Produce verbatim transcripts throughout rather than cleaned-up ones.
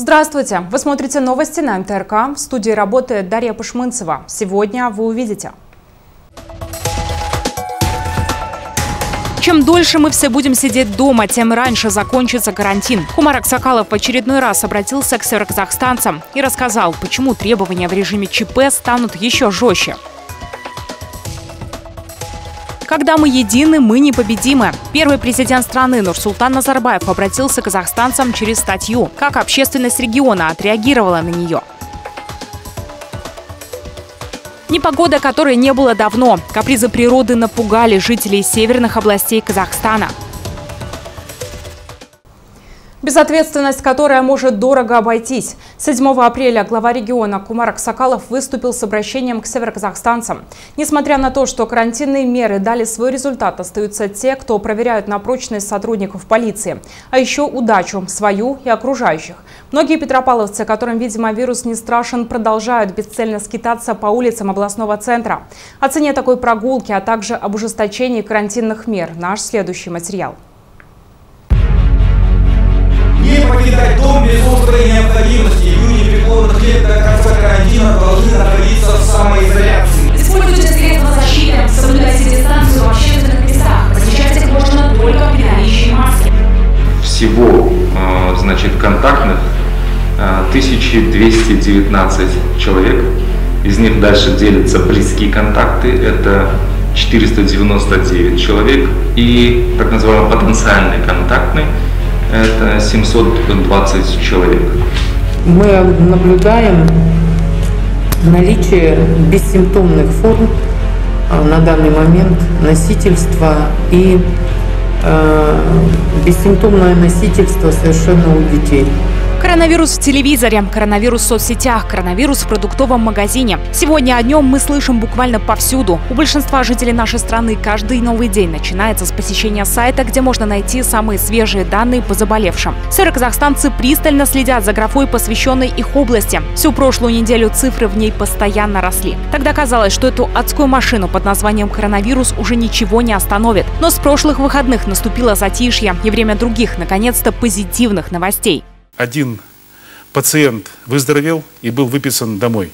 Здравствуйте! Вы смотрите новости на эм тэ эр ка. В студии работает Дарья Пашмынцева. Сегодня вы увидите. Чем дольше мы все будем сидеть дома, тем раньше закончится карантин. Хумар Аксакалов в очередной раз обратился к североказахстанцам и рассказал, почему требования в режиме че пэ станут еще жестче. Когда мы едины, мы непобедимы. Первый президент страны Нурсултан Назарбаев обратился к казахстанцам через статью. Как общественность региона отреагировала на нее? Непогода, которой не было давно. Капризы природы напугали жителей северных областей Казахстана. Безответственность, которая может дорого обойтись. седьмого апреля глава региона Хумар Аксакалов выступил с обращением к североказахстанцам. Несмотря на то, что карантинные меры дали свой результат, остаются те, кто проверяют на прочность сотрудников полиции. А еще удачу свою и окружающих. Многие петропавловцы, которым, видимо, вирус не страшен, продолжают бесцельно скитаться по улицам областного центра. О цене такой прогулки, а также об ужесточении карантинных мер. Наш следующий материал. Не покидать дом без острой необходимости. Люди преклонных лет до конца карантина должны находиться в самоизоляции. Используйте средства защиты, соблюдайте дистанцию в общественных местах. Посещать их можно только при наличии маски. Всего, значит, контактных тысяча двести девятнадцать человек. Из них дальше делятся близкие контакты. Это четыреста девяносто девять человек. И так называемый потенциальный контактный. Это семьсот двадцать человек. Мы наблюдаем наличие бессимптомных форм на данный момент носительства и э, бессимптомное носительство совершенно у детей. Коронавирус в телевизоре, коронавирус в соцсетях, коронавирус в продуктовом магазине. Сегодня о нем мы слышим буквально повсюду. У большинства жителей нашей страны каждый новый день начинается с посещения сайта, где можно найти самые свежие данные по заболевшим. Североказахстанцы пристально следят за графой, посвященной их области. Всю прошлую неделю цифры в ней постоянно росли. Тогда казалось, что эту адскую машину под названием коронавирус уже ничего не остановит. Но с прошлых выходных наступило затишье и время других, наконец-то, позитивных новостей. Один пациент выздоровел и был выписан домой.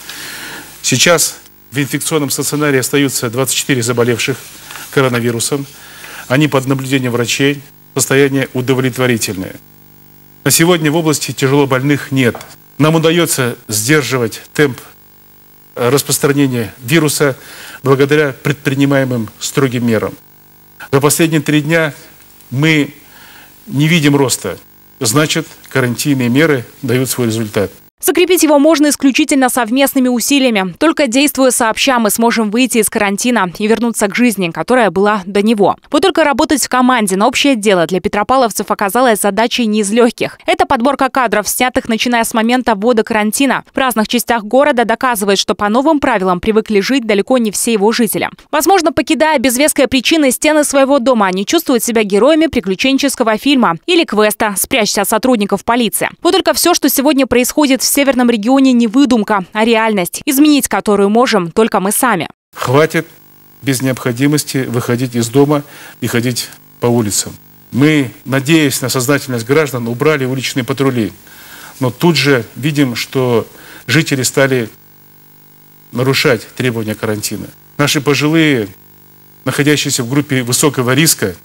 Сейчас в инфекционном стационаре остаются двадцать четыре заболевших коронавирусом. Они под наблюдением врачей. Состояние удовлетворительное. На сегодня в области тяжелобольных нет. Нам удается сдерживать темп распространения вируса благодаря предпринимаемым строгим мерам. За последние три дня мы не видим роста. Значит, карантинные меры дают свой результат. Закрепить его можно исключительно совместными усилиями. Только действуя сообща, мы сможем выйти из карантина и вернуться к жизни, которая была до него. Вот только работать в команде на общее дело для петропавловцев оказалась задачей не из легких. Это подборка кадров, снятых начиная с момента ввода карантина. В разных частях города доказывает, что по новым правилам привыкли жить далеко не все его жители. Возможно, покидая без веской причины стены своего дома, они чувствуют себя героями приключенческого фильма или квеста «Спрячься от сотрудников полиции». Вот только все, что сегодня происходит в В северном регионе, не выдумка, а реальность, изменить которую можем только мы сами. Хватит без необходимости выходить из дома и ходить по улицам. Мы, надеясь на сознательность граждан, убрали уличные патрули. Но тут же видим, что жители стали нарушать требования карантина. Наши пожилые, находящиеся в группе высокого риска,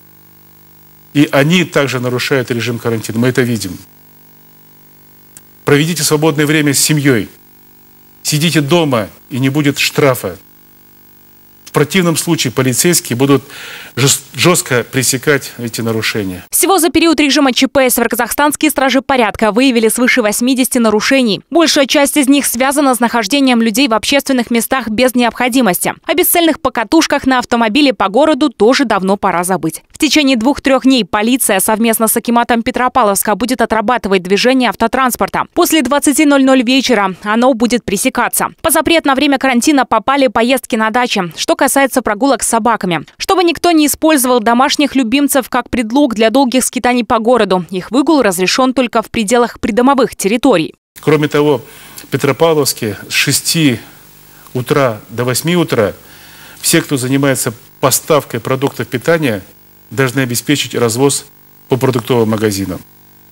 и они также нарушают режим карантина. Мы это видим. Проведите свободное время с семьей. Сидите дома, и не будет штрафа. В противном случае полицейские будут жестко пресекать эти нарушения. Всего за период режима че пэ североказахстанские стражи порядка выявили свыше восьмидесяти нарушений. Большая часть из них связана с нахождением людей в общественных местах без необходимости. О бесцельных покатушках на автомобиле по городу тоже давно пора забыть. В течение двух-трех дней полиция совместно с акиматом Петропавловска будет отрабатывать движение автотранспорта. После двадцати ноль-ноль вечера оно будет пресекаться. По запрет на время карантина попали поездки на даче. Что касается прогулок с собаками. Чтобы никто не использовал домашних любимцев как предлог для долгих скитаний по городу, их выгул разрешен только в пределах придомовых территорий. Кроме того, в Петропавловске с шести утра до восьми утра все, кто занимается поставкой продуктов питания, должны обеспечить развоз по продуктовым магазинам. С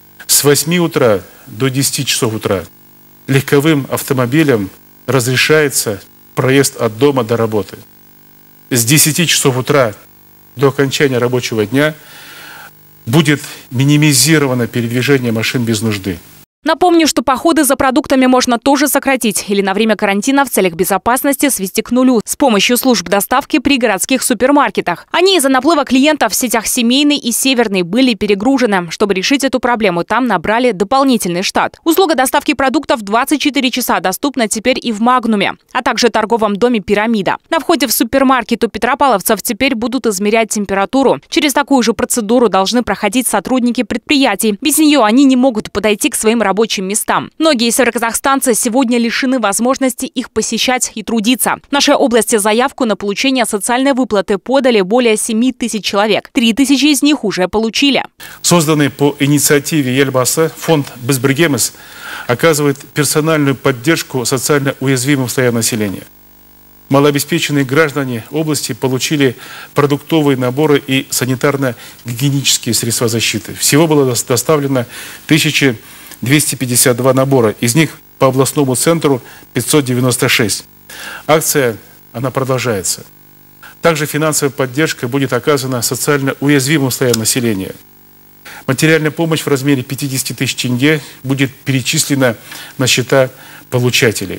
восьми утра до десяти часов утра легковым автомобилям разрешается проезд от дома до работы. С десяти часов утра до окончания рабочего дня будет минимизировано передвижение машин без нужды. Напомню, что походы за продуктами можно тоже сократить или на время карантина в целях безопасности свести к нулю с помощью служб доставки при городских супермаркетах. Они из-за наплыва клиентов в сетях «Семейный» и «Северный» были перегружены. Чтобы решить эту проблему, там набрали дополнительный штат. Услуга доставки продуктов двадцать четыре часа доступна теперь и в «Магнуме», а также торговом доме «Пирамида». На входе в супермаркет у петропавловцев теперь будут измерять температуру. Через такую же процедуру должны проходить сотрудники предприятий. Без нее они не могут подойти к своим рабочим рабочим местам. Многие североказахстанцы сегодня лишены возможности их посещать и трудиться. В нашей области заявку на получение социальной выплаты подали более семи тысяч человек. Три тысячи из них уже получили. Созданный по инициативе Елбасы фонд «Безбіргеміз» оказывает персональную поддержку социально уязвимым слоям населения. Малообеспеченные граждане области получили продуктовые наборы и санитарно-гигиенические средства защиты. Всего было доставлено тысяча двести пятьдесят два набора, из них по областному центру пятьсот девяносто шесть. Акция, она продолжается. Также финансовая поддержка будет оказана социально уязвимым слоям населения. Материальная помощь в размере пятидесяти тысяч тенге будет перечислена на счета получателей.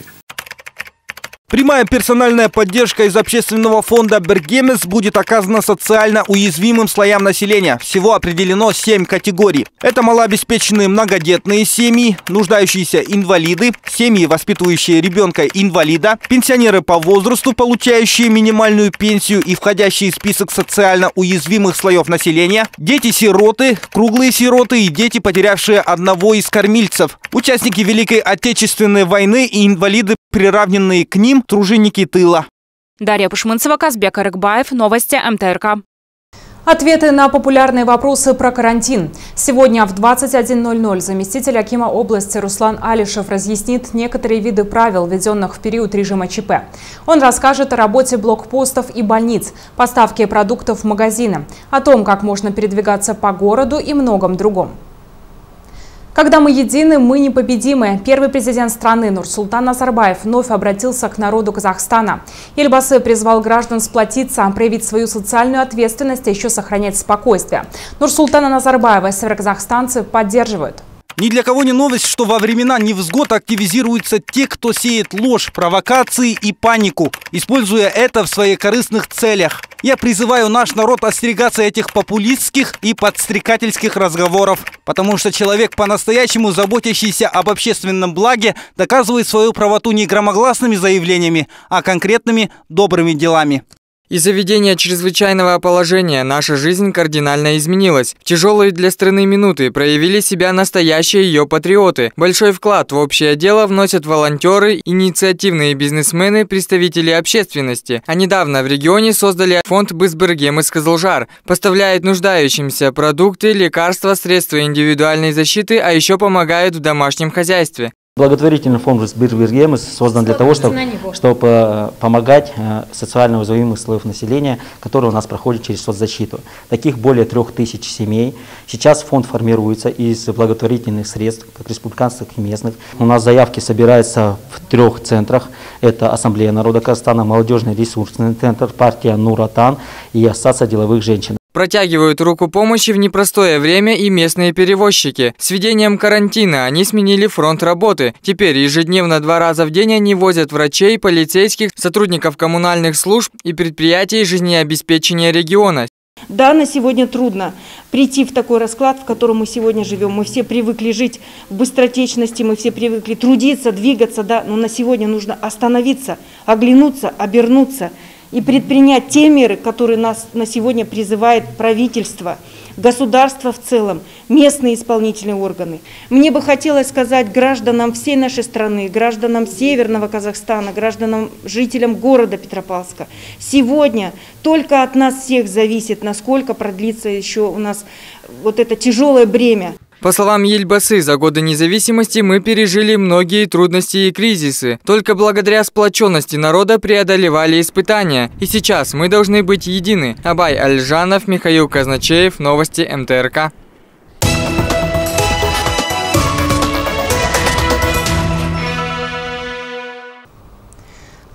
Прямая персональная поддержка из общественного фонда «Біргеміз» будет оказана социально уязвимым слоям населения. Всего определено семь категорий. Это малообеспеченные многодетные семьи, нуждающиеся инвалиды, семьи, воспитывающие ребенка-инвалида, пенсионеры по возрасту, получающие минимальную пенсию и входящие в список социально уязвимых слоев населения, дети-сироты, круглые сироты и дети, потерявшие одного из кормильцев, участники Великой Отечественной войны и инвалиды, приравненные к ним, труженики тыла. Дарья Пушманцева, Казбек Арыкбаев, новости эм тэ эр ка. Ответы на популярные вопросы про карантин. Сегодня в двадцать один ноль ноль заместитель акима области Руслан Алишев разъяснит некоторые виды правил, введенных в период режима ЧП. Он расскажет о работе блокпостов и больниц, поставке продуктов в магазины, о том, как можно передвигаться по городу и многом другом. Когда мы едины, мы непобедимы. Первый президент страны Нурсултан Назарбаев вновь обратился к народу Казахстана. Елбасы призвал граждан сплотиться, проявить свою социальную ответственность, а еще сохранять спокойствие. Нурсултана Назарбаева североказахстанцы поддерживают. Ни для кого не новость, что во времена невзгод активизируются те, кто сеет ложь, провокации и панику, используя это в своих корыстных целях. Я призываю наш народ остерегаться этих популистских и подстрекательских разговоров, потому что человек, по-настоящему заботящийся об общественном благе, доказывает свою правоту не громогласными заявлениями, а конкретными добрыми делами. Из-за введения чрезвычайного положения наша жизнь кардинально изменилась. В тяжелые для страны минуты проявили себя настоящие ее патриоты. Большой вклад в общее дело вносят волонтеры, инициативные бизнесмены, представители общественности. А недавно в регионе создали фонд «Безбіргеміз Кызылжар». Поставляет нуждающимся продукты, лекарства, средства индивидуальной защиты, а еще помогают в домашнем хозяйстве. Благотворительный фонд «Безбіргеміз» создан для того, чтобы, чтобы помогать социально уязвимым слоев населения, которые у нас проходят через соцзащиту. Таких более трех тысяч семей. Сейчас фонд формируется из благотворительных средств, как республиканских и местных. У нас заявки собираются в трех центрах. Это Ассамблея народа Казахстана, Молодежный ресурсный центр, партия Нур-Отан и Ассоциация деловых женщин. Протягивают руку помощи в непростое время и местные перевозчики. С введением карантина они сменили фронт работы. Теперь ежедневно два раза в день они возят врачей, полицейских, сотрудников коммунальных служб и предприятий жизнеобеспечения региона. Да, на сегодня трудно прийти в такой расклад, в котором мы сегодня живем. Мы все привыкли жить в быстротечности, мы все привыкли трудиться, двигаться, да, но на сегодня нужно остановиться, оглянуться, обернуться и предпринять те меры, которые нас на сегодня призывает правительство, государство в целом, местные исполнительные органы. Мне бы хотелось сказать гражданам всей нашей страны, гражданам Северного Казахстана, гражданам, жителям города Петропавловска, сегодня только от нас всех зависит, насколько продлится еще у нас вот это тяжелое бремя. По словам Елбасы, за годы независимости мы пережили многие трудности и кризисы. Только благодаря сплоченности народа преодолевали испытания. И сейчас мы должны быть едины. Абай Альжанов, Михаил Казначеев, новости эм тэ эр ка.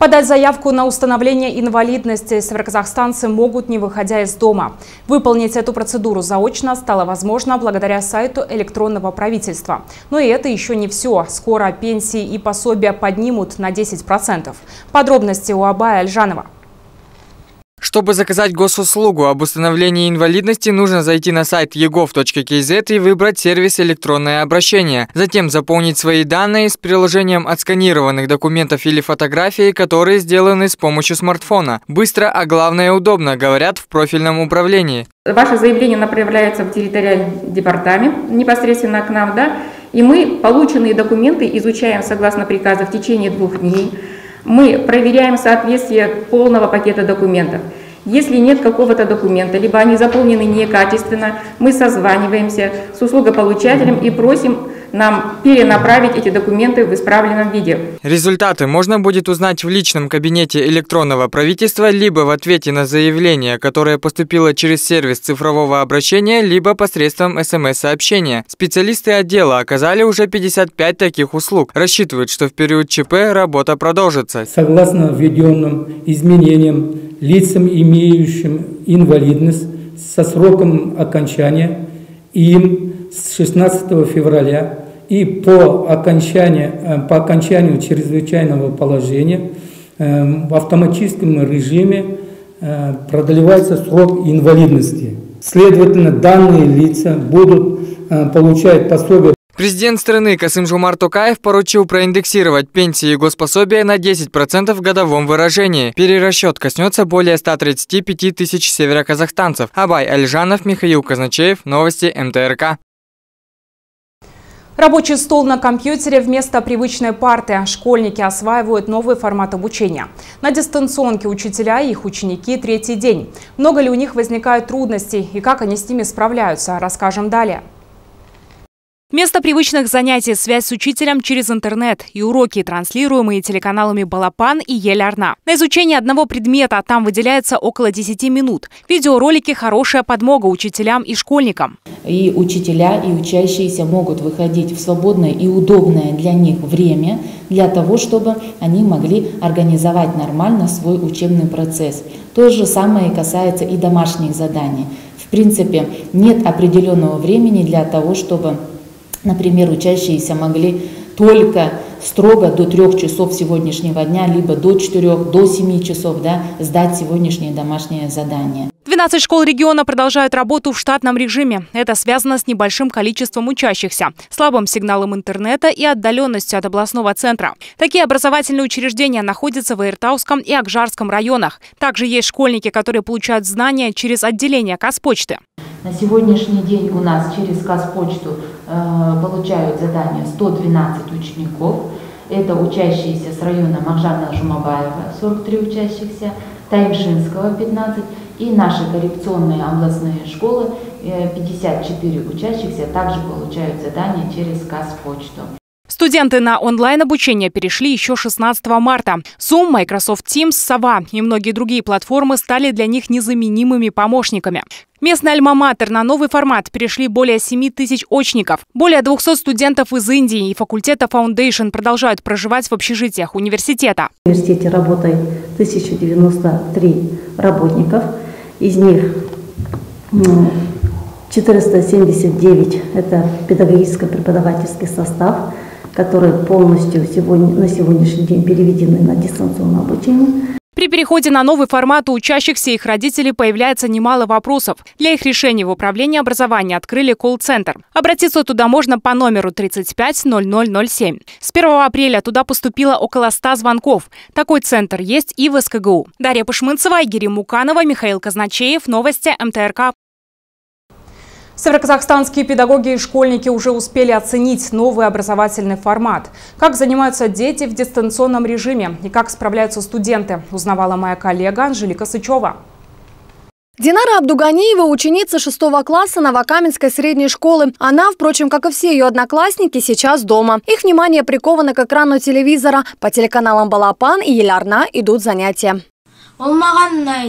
Подать заявку на установление инвалидности североказахстанцы могут, не выходя из дома. Выполнить эту процедуру заочно стало возможно благодаря сайту электронного правительства. Но и это еще не все. Скоро пенсии и пособия поднимут на десять процентов. Подробности у Абая Альжанова. Чтобы заказать госуслугу об установлении инвалидности, нужно зайти на сайт e gov точка k z и выбрать сервис «Электронное обращение». Затем заполнить свои данные с приложением отсканированных документов или фотографий, которые сделаны с помощью смартфона. Быстро, а главное удобно, говорят в профильном управлении. Ваше заявление направляется в территориальный департамент, непосредственно к нам, да, и мы полученные документы изучаем согласно приказа в течение двух дней. Мы проверяем соответствие полного пакета документов. Если нет какого-то документа, либо они заполнены некачественно, мы созваниваемся с услугополучателем и просим нам перенаправить эти документы в исправленном виде. Результаты можно будет узнать в личном кабинете электронного правительства, либо в ответе на заявление, которое поступило через сервис цифрового обращения, либо посредством эс эм эс-сообщения. Специалисты отдела оказали уже пятьдесят пять таких услуг. Рассчитывают, что в период ЧП работа продолжится. Согласно введенным изменениям, лицам, имеющим инвалидность со сроком окончания им с шестнадцатого февраля и по окончанию, по окончанию чрезвычайного положения в автоматическом режиме продлевается срок инвалидности. Следовательно, данные лица будут получать пособие. Президент страны Касым-Жомарт Токаев поручил проиндексировать пенсии и госпособия на десять процентов в годовом выражении. Перерасчет коснется более ста тридцати пяти тысяч североказахстанцев. Абай Альжанов, Михаил Казначеев, новости эм тэ эр ка. Рабочий стол на компьютере вместо привычной парты. Школьники осваивают новый формат обучения. На дистанционке учителя и их ученики третий день. Много ли у них возникают трудностей и как они с ними справляются, расскажем далее. Вместо привычных занятий связь с учителем через интернет и уроки, транслируемые телеканалами «Балапан» и «Ель-Арна». На изучение одного предмета там выделяется около десяти минут. Видеоролики – хорошая подмога учителям и школьникам. И учителя, и учащиеся могут выходить в свободное и удобное для них время, для того, чтобы они могли организовать нормально свой учебный процесс. То же самое касается и домашних заданий. В принципе, нет определенного времени для того, чтобы, например, учащиеся могли только строго до трех часов сегодняшнего дня, либо до четырех, до семи часов, да, сдать сегодняшнее домашнее задание. двенадцать школ региона продолжают работу в штатном режиме. Это связано с небольшим количеством учащихся, слабым сигналом интернета и отдаленностью от областного центра. Такие образовательные учреждения находятся в Аиртауском и Акжарском районах. Также есть школьники, которые получают знания через отделение Казпочты. На сегодняшний день у нас через Казпочту э, получают задания сто двенадцать учеников. Это учащиеся с района Махжана-Жумабаева, сорок три учащихся, Таймшинского пятнадцать и наши коррекционные областные школы, э, пятьдесят четыре учащихся, также получают задания через Казпочту. Студенты на онлайн-обучение перешли еще шестнадцатого марта. Zoom, Microsoft Teams, Сова и многие другие платформы стали для них незаменимыми помощниками. Местный альма-матер на новый формат перешли более семи тысяч очников. Более двухсот студентов из Индии и факультета Foundation продолжают проживать в общежитиях университета. В университете работает тысяча девяносто три работников. Из них четыреста семьдесят девять – это педагогическо-преподавательский состав, которые полностью сегодня, на сегодняшний день переведены на дистанционное обучение. При переходе на новый формат у учащихся и их родителей появляется немало вопросов. Для их решения в управлении образования открыли колл-центр. Обратиться туда можно по номеру тридцать пять ноль ноль ноль семь. С первого апреля туда поступило около ста звонков. Такой центр есть и в эс ка гэ у. Дарья Пашмынцева, Айгири Муканова, Михаил Казначеев, новости эм тэ эр ка. Североказахстанские педагоги и школьники уже успели оценить новый образовательный формат. Как занимаются дети в дистанционном режиме и как справляются студенты, узнавала моя коллега Анжелика Сычева. Динара Абдуганиева – ученица шестого класса Новокаменской средней школы. Она, впрочем, как и все ее одноклассники, сейчас дома. Их внимание приковано к экрану телевизора. По телеканалам «Балапан» и «Ель-Арна» идут занятия.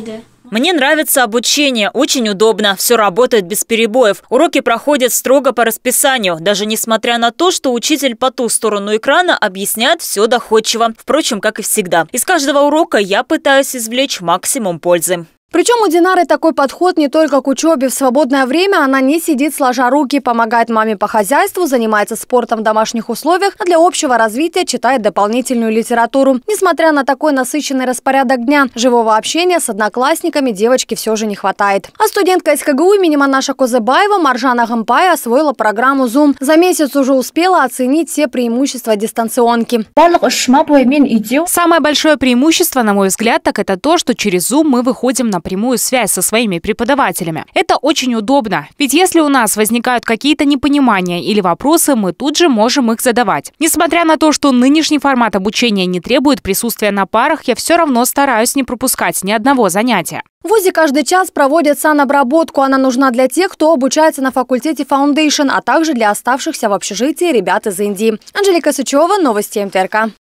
Мне нравится обучение, очень удобно, все работает без перебоев. Уроки проходят строго по расписанию, даже несмотря на то, что учитель по ту сторону экрана объясняет все доходчиво. Впрочем, как и всегда. Из каждого урока я пытаюсь извлечь максимум пользы. Причем у Динары такой подход не только к учебе. В свободное время она не сидит сложа руки, помогает маме по хозяйству, занимается спортом в домашних условиях, а для общего развития читает дополнительную литературу. Несмотря на такой насыщенный распорядок дня, живого общения с одноклассниками девочке все же не хватает. А студентка из ка гэ у имени Манаша Козыбаева Маржана Гампай освоила программу Zoom. За месяц уже успела оценить все преимущества дистанционки. Самое большое преимущество, на мой взгляд, так это то, что через Zoom мы выходим на прямую связь со своими преподавателями. Это очень удобно, ведь если у нас возникают какие-то непонимания или вопросы, мы тут же можем их задавать. Несмотря на то, что нынешний формат обучения не требует присутствия на парах, я все равно стараюсь не пропускать ни одного занятия. В вузе каждый час проводят санобработку. Она нужна для тех, кто обучается на факультете Foundation, а также для оставшихся в общежитии ребят из Индии. Анжелика Сычева, новости эм тэ эр ка.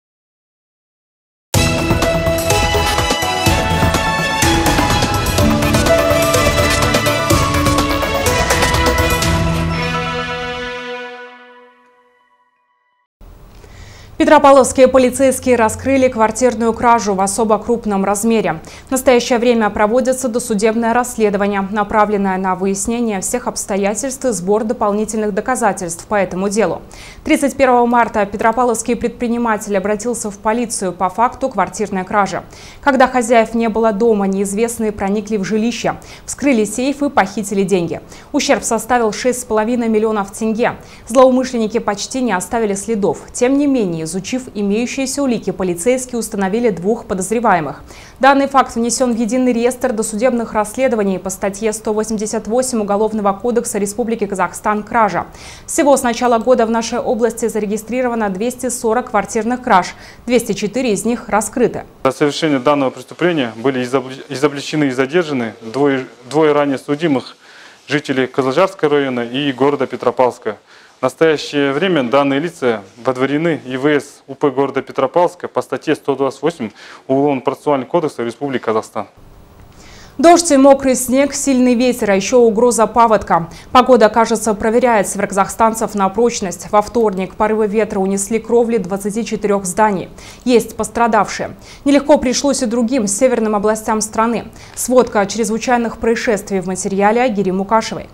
Петропавловские полицейские раскрыли квартирную кражу в особо крупном размере. В настоящее время проводится досудебное расследование, направленное на выяснение всех обстоятельств и сбор дополнительных доказательств по этому делу. тридцать первого марта петропавловский предприниматель обратился в полицию по факту квартирной кражи. Когда хозяев не было дома, неизвестные проникли в жилище, вскрыли сейф и похитили деньги. Ущерб составил шесть с половиной миллионов тенге. Злоумышленники почти не оставили следов. Тем не менее, изучив имеющиеся улики, полицейские установили двух подозреваемых. Данный факт внесен в единый реестр досудебных расследований по статье сто восемьдесят восемь Уголовного кодекса Республики Казахстан «Кража». Всего с начала года в нашей области зарегистрировано двести сорок квартирных краж. двести четыре из них раскрыты. За совершение данного преступления были изобличены и задержаны двое, двое ранее судимых жителей Козлжарского района и города Петропавловска. В настоящее время данные лица водворены и вэ эс у пэ города Петропавловска по статье сто двадцать восемь Уголовно-процессуального кодекса Республики Казахстан. Дождь и мокрый снег, сильный ветер, а еще угроза паводка. Погода, кажется, проверяет североказахстанцев на прочность. Во вторник порывы ветра унесли кровли двадцати четырёх зданий. Есть пострадавшие. Нелегко пришлось и другим северным областям страны. Сводка чрезвычайных происшествий в материале Агири Мукашевой.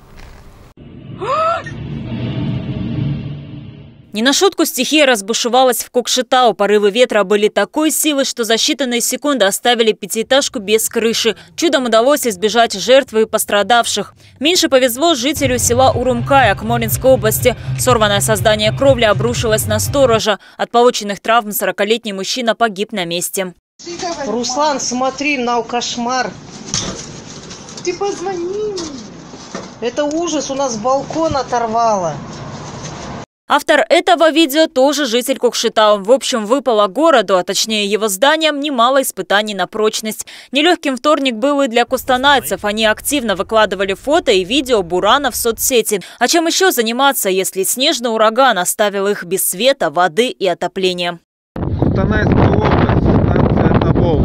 Не на шутку стихия разбушевалась в Кокшетау. Порывы ветра были такой силы, что за считанные секунды оставили пятиэтажку без крыши. Чудом удалось избежать жертв и пострадавших. Меньше повезло жителю села Урумкай Акмолинской области. Сорванное создание кровли обрушилось на сторожа. От полученных травм сорокалетний мужчина погиб на месте. Руслан, смотри, на кошмар. Ты позвони. Это ужас, у нас балкон оторвало. Автор этого видео тоже житель Кокшетау. В общем, выпало городу, а точнее его зданиям, немало испытаний на прочность. Нелегким вторник был и для кустанайцев. Они активно выкладывали фото и видео бурана в соцсети. А чем еще заниматься, если снежный ураган оставил их без света, воды и отопления? Кустанайская область, станция Тобол.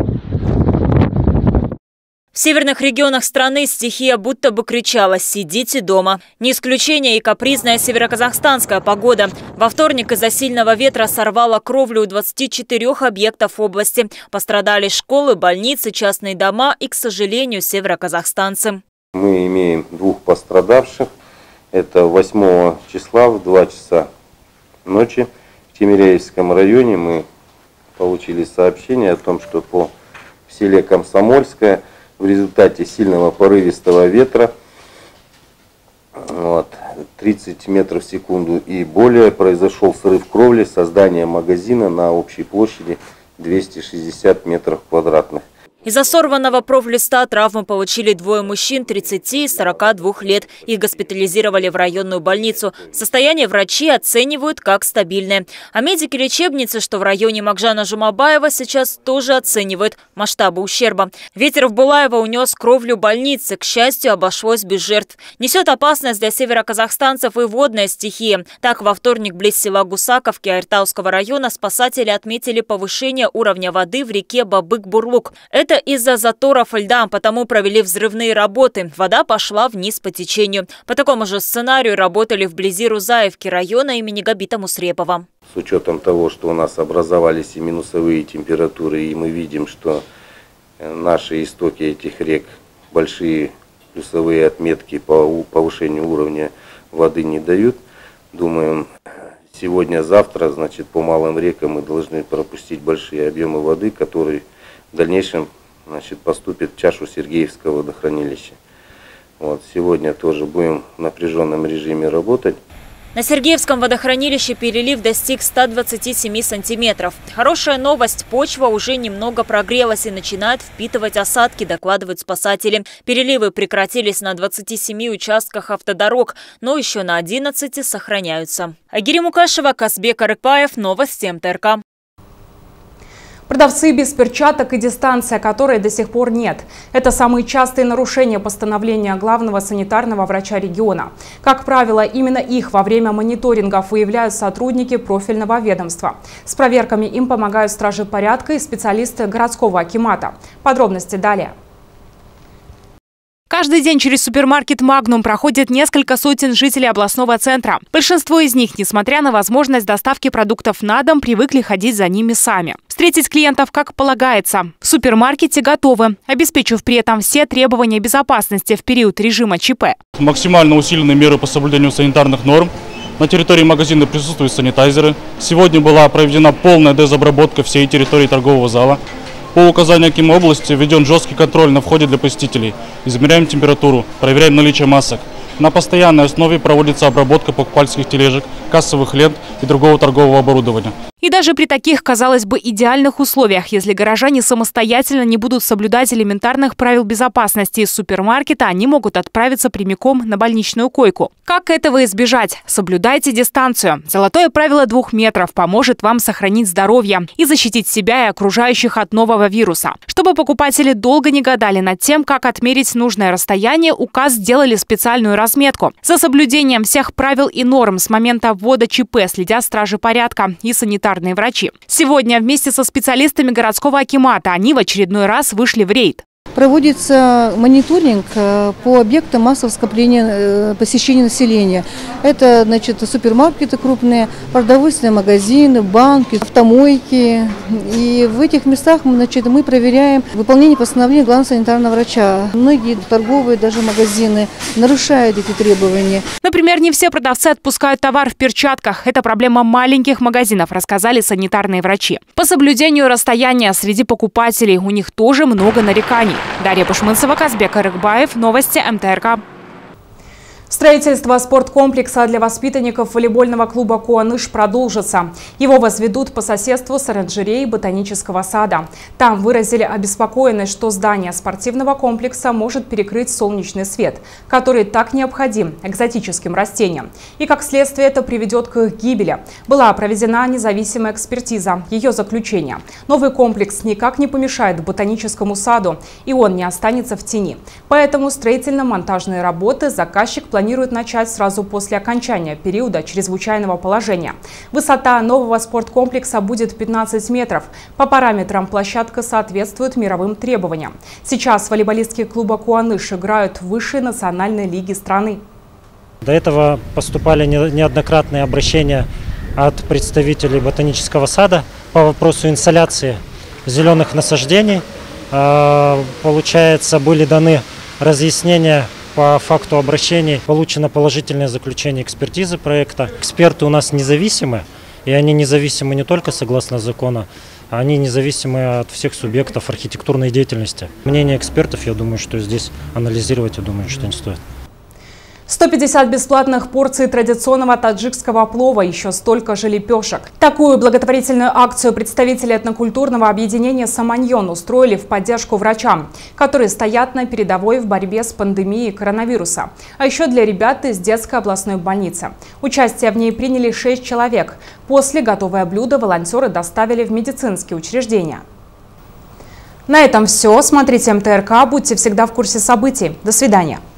В северных регионах страны стихия будто бы кричала «сидите дома». Не исключение и капризная североказахстанская погода. Во вторник из-за сильного ветра сорвало кровлю у двадцати четырёх объектов области. Пострадали школы, больницы, частные дома и, к сожалению, североказахстанцы. Мы имеем двух пострадавших. Это восьмого числа в два часа ночи в Тимиряевском районе мы получили сообщение о том, что по в селе Комсомольское в результате сильного порывистого ветра вот, тридцать метров в секунду и более произошел срыв кровли, создание магазина на общей площади двести шестьдесят метров квадратных. Из-за сорванного профлиста травмы получили двое мужчин тридцати и сорока двух лет. Их госпитализировали в районную больницу. Состояние врачи оценивают как стабильное. А медики лечебницы, что в районе Макжана Жумабаева, сейчас тоже оценивают масштабы ущерба. Ветер в Булаево унес кровлю больницы. К счастью, обошлось без жертв. Несет опасность для североказахстанцев и водная стихия. Так, во вторник близ села Гусаковки Айртауского района спасатели отметили повышение уровня воды в реке Бабык-Бурлук. Это Случился из-за заторов льда, потому провели взрывные работы. Вода пошла вниз по течению. По такому же сценарию работали вблизи Рузаевки района имени Габита Мусрепова. С учетом того, что у нас образовались и минусовые температуры, и мы видим, что наши истоки этих рек большие плюсовые отметки по повышению уровня воды не дают. Думаем, сегодня-завтра, значит, по малым рекам мы должны пропустить большие объемы воды, которые в дальнейшем, значит, поступят в чашу Сергеевского водохранилища. Вот, сегодня тоже будем в напряженном режиме работать. На Сергеевском водохранилище перелив достиг ста двадцати семи сантиметров. Хорошая новость – почва уже немного прогрелась и начинает впитывать осадки, докладывают спасатели. Переливы прекратились на двадцати семи участках автодорог, но еще на одиннадцати сохраняются. Агири Мукашева, Казбек Арыкбаев, новости эм тэ эр ка. Продавцы без перчаток и дистанция, которой до сих пор нет. Это самые частые нарушения постановления главного санитарного врача региона. Как правило, именно их во время мониторингов выявляют сотрудники профильного ведомства. С проверками им помогают стражи порядка и специалисты городского акимата. Подробности далее. Каждый день через супермаркет «Магнум» проходит несколько сотен жителей областного центра. Большинство из них, несмотря на возможность доставки продуктов на дом, привыкли ходить за ними сами. Встретить клиентов как полагается. В супермаркете готовы, обеспечив при этом все требования безопасности в период режима ЧП. Максимально усилены меры по соблюдению санитарных норм. На территории магазина присутствуют санитайзеры. Сегодня была проведена полная дезобработка всей территории торгового зала. По указанию Акима области введен жесткий контроль на входе для посетителей. Измеряем температуру, проверяем наличие масок. На постоянной основе проводится обработка покупательских тележек, кассовых лент и другого торгового оборудования. И даже при таких, казалось бы, идеальных условиях, если горожане самостоятельно не будут соблюдать элементарных правил безопасности из супермаркета, они могут отправиться прямиком на больничную койку. Как этого избежать? Соблюдайте дистанцию. Золотое правило двух метров поможет вам сохранить здоровье и защитить себя и окружающих от нового вируса. Чтобы покупатели долго не гадали над тем, как отмерить нужное расстояние, указ сделали специальную разметку. За соблюдением всех правил и норм с момента ввода ЧП следят стражи порядка и санитарные врачи. Сегодня вместе со специалистами городского акимата они в очередной раз вышли в рейд. Проводится мониторинг по объектам массового скопления посещения населения. Это, значит, супермаркеты крупные, продовольственные магазины, банки, автомойки. И в этих местах, значит, мы проверяем выполнение постановления главного санитарного врача. Многие торговые даже магазины нарушают эти требования. Например, не все продавцы отпускают товар в перчатках. Это проблема маленьких магазинов, рассказали санитарные врачи. По соблюдению расстояния среди покупателей у них тоже много нареканий. Дарья Пушмынцева, Казбек Арыкбаев, новости эм тэ эр ка. Строительство спорткомплекса для воспитанников волейбольного клуба «Куаныш» продолжится. Его возведут по соседству с оранжереей ботанического сада. Там выразили обеспокоенность, что здание спортивного комплекса может перекрыть солнечный свет, который так необходим экзотическим растениям. И как следствие это приведет к их гибели. Была проведена независимая экспертиза. Ее заключение: новый комплекс никак не помешает ботаническому саду, и он не останется в тени. Поэтому строительно-монтажные работы заказчик планирует начать сразу после окончания периода чрезвычайного положения. Высота нового спорткомплекса будет пятнадцать метров. По параметрам площадка соответствует мировым требованиям. Сейчас волейболистки клуба «Куаныш» играют в высшей национальной лиге страны. До этого поступали неоднократные обращения от представителей ботанического сада по вопросу инсоляции зеленых насаждений. Получается, были даны разъяснения по факту обращений. Получено положительное заключение экспертизы проекта. Эксперты у нас независимы, и они независимы не только согласно закону, они независимы от всех субъектов архитектурной деятельности. Мнение экспертов, я думаю, что здесь анализировать, я думаю, что не стоит. сто пятьдесят бесплатных порций традиционного таджикского плова, еще столько же лепешек. Такую благотворительную акцию представители этнокультурного объединения «Саманьон» устроили в поддержку врачам, которые стоят на передовой в борьбе с пандемией коронавируса. А еще для ребят из детской областной больницы. Участие в ней приняли шесть человек. После готовое блюдо волонтеры доставили в медицинские учреждения. На этом все. Смотрите эм тэ эр ка, будьте всегда в курсе событий. До свидания.